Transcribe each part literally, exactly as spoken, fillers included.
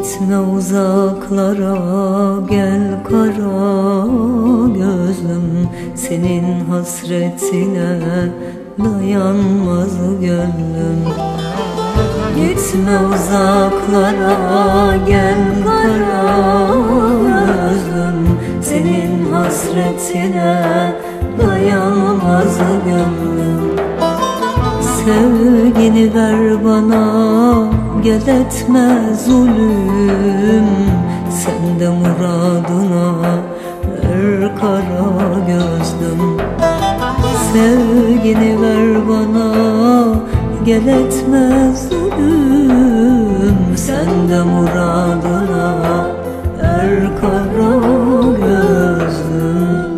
Gitme uzaklara, gel kara gözlüm, senin hasretine dayanmaz gönlüm. Gitme uzaklara, gel kara gözlüm, senin hasretine dayanmaz gönlüm. Sevgini ver bana, gel etme zulüm, sen de muradına er kara gözlüm. Sevgini ver bana, gel etme zulüm, sen de muradına er kara gözlüm.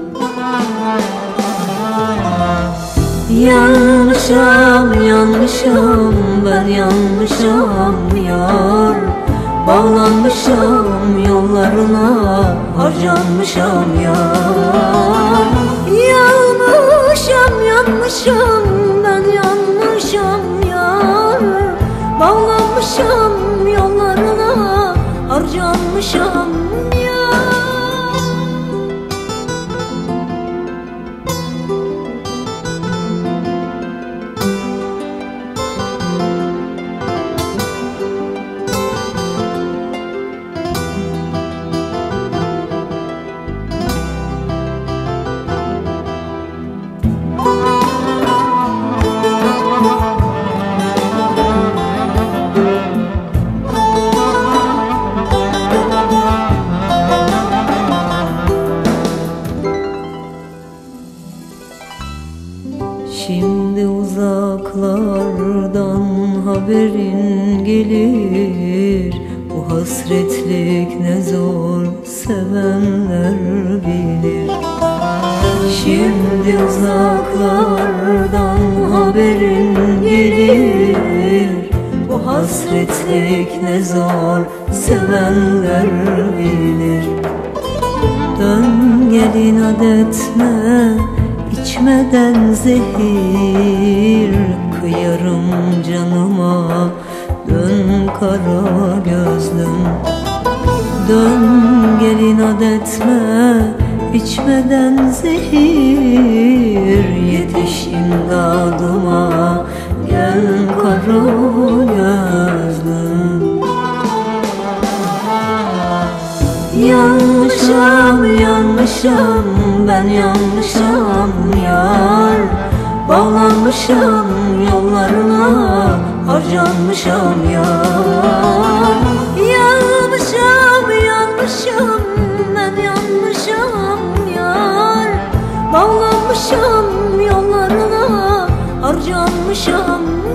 Yanmışam, yanmışam, ben yanmışam yar. Bağlanmışam yollarına, harcanmışam yar. Yanmışam, yanmışam, ben yanmışam yar. Bağlanmışam yollarına, harcanmışam yar. Şimdi uzaklardan haberin gelir, bu hasretlik ne zor sevenler bilir. Şimdi uzaklardan haberin gelir, bu hasretlik ne zor sevenler bilir. Dön gel inat etme, İçmeden zehir kıyarım canıma, dön kara gözlüm. Dön gel inat etme, içmeden zehir yetiş imdadıma, gel kara gözlüm. Yanmışam, yanmışam, ben yanmışam yar. Bağlanmışam yollarına, harcanmışam yar. Yanmışam, yanmışam, ben yanmışam yar. Bağlanmışam yollarına, harcanmışam